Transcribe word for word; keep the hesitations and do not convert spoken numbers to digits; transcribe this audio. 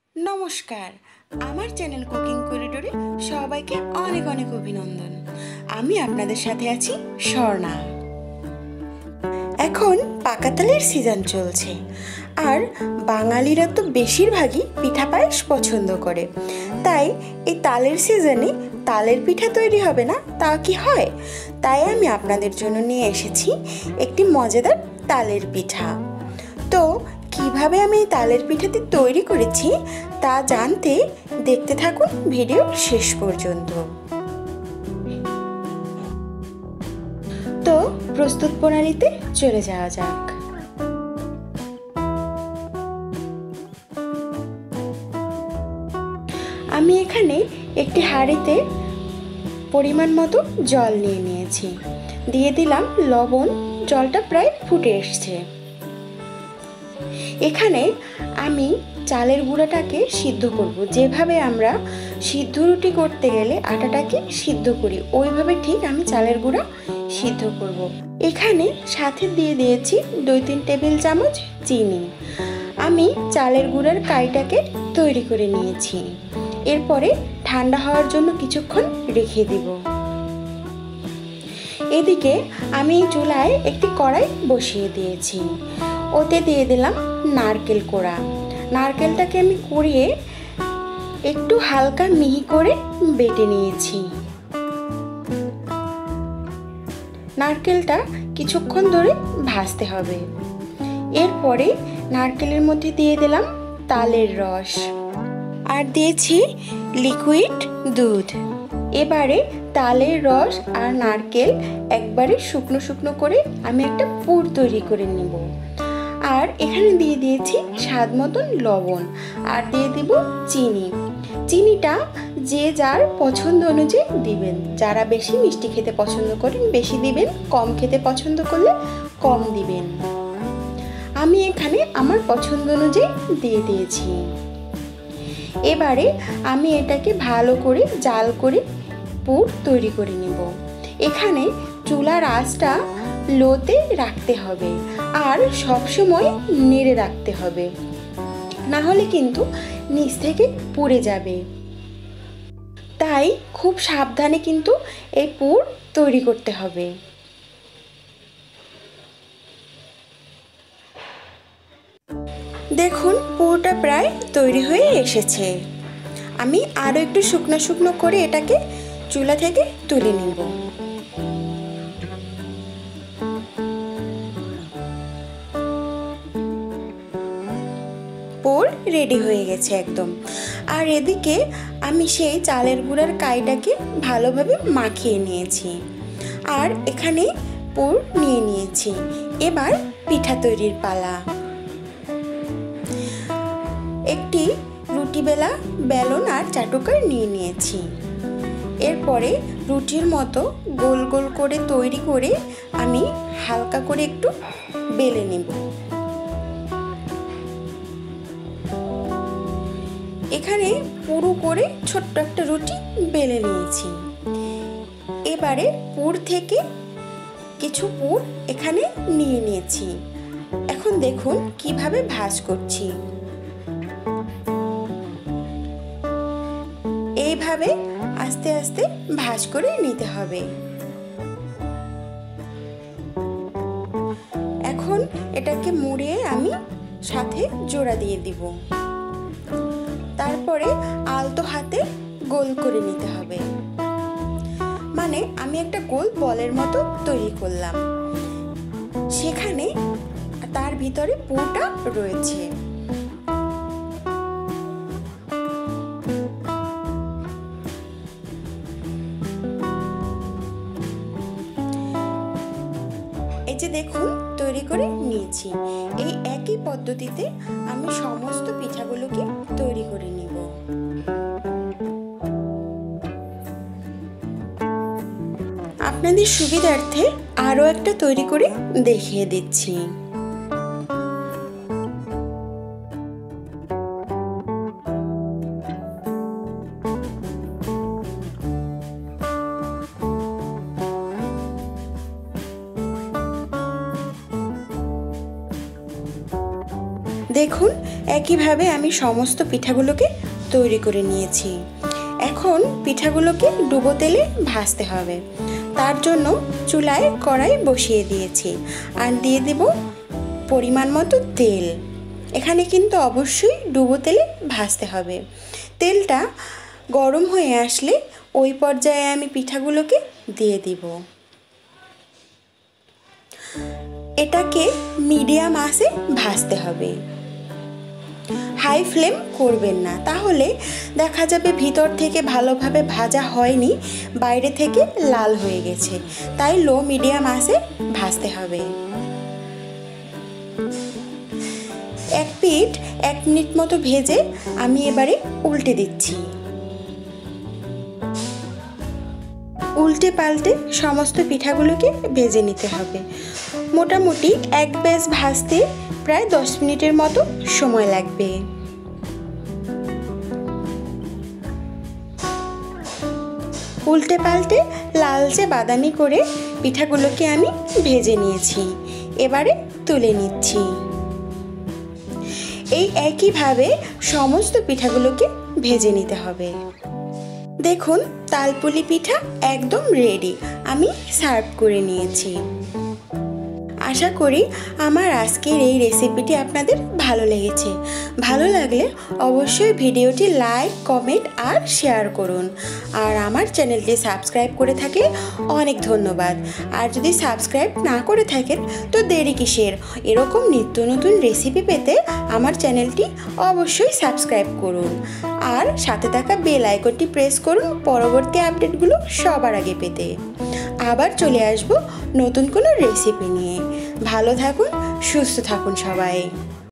নমস্কার, আমার channel cooking করিডোরে সবাইকে অনেক অনেক অভিনন্দন। আমি আপনাদের সাথে আছি স্বর্ণা। এখন পাকা তালের সিজন চলছে, আর বাঙালিরা তো বেশিরভাগই পিঠা পায়েস পছন্দ করে। তাই এই তালের সিজনে তালের পিঠা তৈরি হবে না তা কি হয়? তাই আমি আপনাদের জন্য নিয়ে এসেছি একটি মজাদার তালের পিঠা। তো কিভাবে আমি এই তালের পিঠাটি তৈরি করেছি তা জানতে দেখতে থাকুন ভিডিও শেষ পর্যন্ত। তো প্রস্তুত প্রণালীতে চলে যাওয়া যাক। আমি এখানে একটি হাঁড়িতে পরিমাণ মতো জল নিয়ে নিয়েছি, দিয়ে দিলাম লবণ। জলটা প্রায় ফুটে এসছে। এখানে আমি চালের গুঁড়াটাকে সিদ্ধ করব, যেভাবে আমরা সিদ্ধ রুটি করতে গেলে আটাটাকে সিদ্ধ করি ওইভাবে ঠিক আমি চালের গুঁড়া সিদ্ধ করব। এখানে সাথে দিয়ে দিয়েছি দুই তিন টেবিল চামচ চিনি। আমি চালের গুঁড়ার কাইটাকে তৈরি করে নিয়েছি। এরপরে ঠান্ডা হওয়ার জন্য কিছুক্ষণ রেখে দিব। এদিকে আমি চুলায় একটি কড়াই বসিয়ে দিয়েছি, ওতে দিয়ে দিলাম নারকেল কোড়া। নারকেলটাকে আমি কুড়িয়ে একটু হালকা মিহি করে বেটে নিয়েছি। নারকেলটা কিছুক্ষণ ধরে ভাজতে হবে। এরপরে নারকেলের মধ্যে দিয়ে দিলাম তালের রস, আর দিয়েছি লিকুইড দুধ। এবারে তালের রস আর নারকেল একবারে শুকনো শুকনো করে আমি একটা পুর তৈরি করে নিব। আর এখানে দিয়ে দিয়েছি স্বাদ মতন লবণ, আর দিয়ে দিব চিনি। চিনিটা যে যার পছন্দ অনুযায়ী দিবেন। যারা বেশি মিষ্টি খেতে পছন্দ করেন বেশি দিবেন, কম খেতে পছন্দ করলে কম দিবেন। আমি এখানে আমার পছন্দ অনুযায়ী দিয়ে দিয়েছি। এবারে আমি এটাকে ভালো করে জাল করে পুর তৈরি করে নেব। এখানে চুলার আঁচটা লোতে রাখতে হবে, আর সবসময় নেড়ে রাখতে হবে, না হলে কিন্তু নিচ থেকে পুড়ে যাবে। তাই খুব সাবধানে কিন্তু এই পুর তৈরি করতে হবে। দেখুন পুরটা প্রায় তৈরি হয়ে এসেছে। আমি আরও একটু শুকনো শুকনো করে এটাকে চুলা থেকে তুলে নেব। পুর রেডি হয়ে গেছে একদম। আর এদিকে আমি সেই চালের গুঁড়ার কাইটাকে ভালোভাবে মাখিয়ে নিয়েছি, আর এখানে পুর নিয়ে নিয়েছি। এবার পিঠা তৈরির পালা। একটি রুটি বেলা বেলন আর চাটুকার নিয়ে নিয়েছি। এরপরে রুটির মতো গোল গোল করে তৈরি করে আমি হালকা করে একটু বেলে নেব। এখানে পুরো করে ছোট্ট একটা রুটি বেলে নিয়েছি। এবারে পুর থেকে কিছু পুর এখানে নিয়ে নিয়েছি। এখন দেখুন কিভাবে ভাঁজ করছি। এইভাবে আস্তে আস্তে ভাঁজ করে নিতে হবে। এখন এটাকে মুড়িয়ে আমি সাথে জোড়া দিয়ে দিব। তারপরে আলতো হাতে গোল করে নিতে হবে। মানে আমি একটা গোল বলের মতো তৈরি করলাম, সেখানে তার ভিতরে পুরটা রয়েছে। এই যে দেখুন তৈরি করে নিয়েছি। এই একই পদ্ধতিতে আমি সমস্ত পিঠাগুলোকে তৈরি করে নিব। আপনাদের সুবিধার্থে আরও একটা তৈরি করে দেখিয়ে দিচ্ছি। দেখুন একইভাবে আমি সমস্ত পিঠাগুলোকে তৈরি করে নিয়েছি। এখন পিঠাগুলোকে ডুবো তেলে ভাজতে হবে। তার জন্য চুলায় কড়াই বসিয়ে দিয়েছি আর দিয়ে দেব পরিমাণ মতো তেল। এখানে কিন্তু অবশ্যই ডুবো তেলে ভাজতে হবে। তেলটা গরম হয়ে আসলে ওই পর্যায়ে আমি পিঠাগুলোকে দিয়ে দিব। এটাকে মিডিয়াম আঁচে ভাজতে হবে, হাই ফ্লেম করবেন না, তাহলে দেখা যাবে ভিতর থেকে ভালোভাবে ভাজা হয়নি, বাইরে থেকে লাল হয়ে গেছে। তাই লো মিডিয়াম আঁচে ভাজতে হবে। এক পিঠ এক মিনিট মতো ভেজে আমি এবারে উল্টে দিচ্ছি। উল্টে পাল্টে সমস্ত পিঠাগুলোকে ভেজে নিতে হবে। মোটামুটি এক ব্যাচ ভাজতে প্রায় দশ মিনিটের মতো সময় লাগবে। উল্টে পাল্টে লালচে বাদামি করে পিঠাগুলোকে আমি ভেজে নিয়েছি। এবারে তুলে নিচ্ছি। এই একইভাবে সমস্ত পিঠাগুলোকে ভেজে নিতে হবে। দেখুন তালপুলি পিঠা একদম রেডি, আমি সার্ভ করে নিয়েছি। আশা করি আমার আজকের এই রেসিপিটি আপনাদের ভালো লেগেছে। ভালো লাগলে অবশ্যই ভিডিওটি লাইক, কমেন্ট আর শেয়ার করুন। আর আমার চ্যানেলটি সাবস্ক্রাইব করে থাকলে অনেক ধন্যবাদ। আর যদি সাবস্ক্রাইব না করে থাকেন তো দেরি কিসের? এরকম নিত্য নতুন রেসিপি পেতে আমার চ্যানেলটি অবশ্যই সাবস্ক্রাইব করুন আর সাথে থাকা বেল আইকনটি প্রেস করুন পরবর্তী আপডেটগুলো সবার আগে পেতে। আবার চলে আসব নতুন কোনো রেসিপি নিয়ে। ভালো থাকুন, সুস্থ থাকুন সবাই।